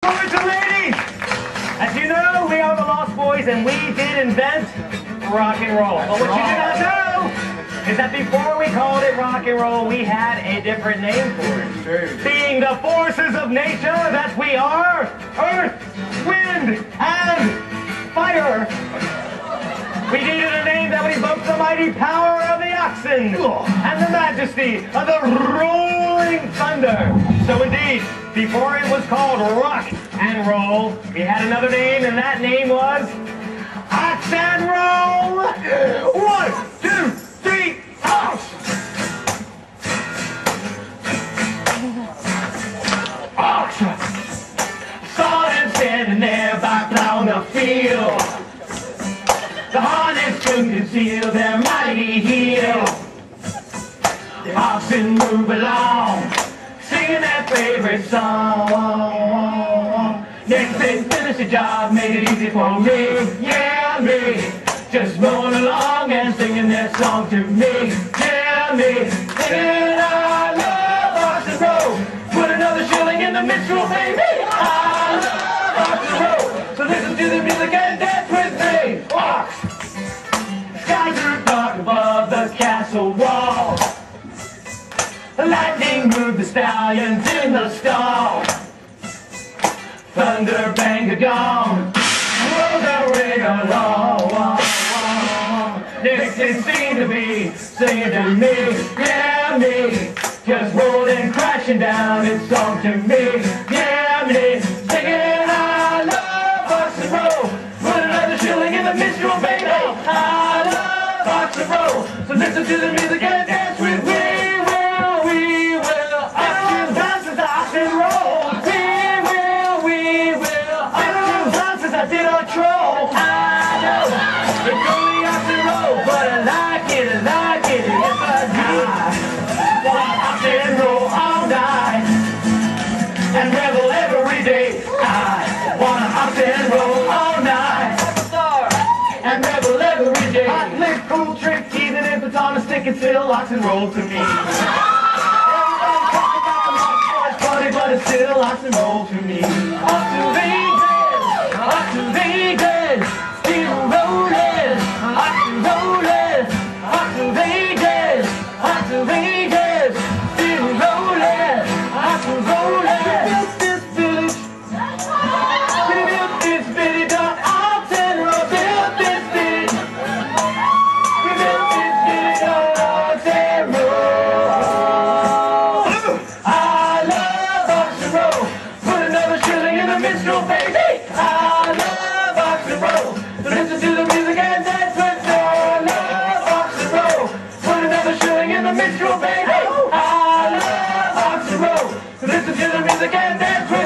Boys and ladies, as you know, we are the Lost Boys, and we did invent rock and roll. But what you do not know is that before we called it rock and roll, we had a different name for it. True. Being the forces of nature that we are, earth, wind, and fire. We needed a name that would evoke the mighty power of the oxen and the majesty of the rolling thunder. So indeed, before it was called rock and roll, we had another name, and that name was Oxen Roll. 1, 2, 3, ox! Ox! Saw them standing there back down the field. The harness couldn't conceal their mighty heel. The oxen move along, singing their favorite song. Next they finished the job, made it easy for me, yeah me. Just rolling along and singing their song to me, yeah me. Singing I love Oxen Roll, put another shilling in the minstrel, baby. I love Oxen Roll, so listen to the music and dance with me. Ox! Skies are dark above the castle wall. Lightning moved the stallions in the stall. Thunder bang a gong, rolls a ring along. Next they seem to be singing to me, yeah me. Just rolling, crashing down its song to me, yeah me. Singing I love Oxen Roll, put another shilling in the minstrel, baby. I love Oxen Roll, so listen to the music and dance with me. And revel every day. I wanna Oxen Roll all night. And revel every day. Hot lick, cool trick, even if it's on a stick, it's still Oxen Roll to me. Everybody talks about the Lost Boys party, but it's still Oxen Roll to me. Up to Vegas, up to Vegas, still rolling. Up to rolling, up to Vegas, up to Vegas, still rolling. Up to rolling. Minstrel, baby, I love Oxen Roll. So listen to the music and dance.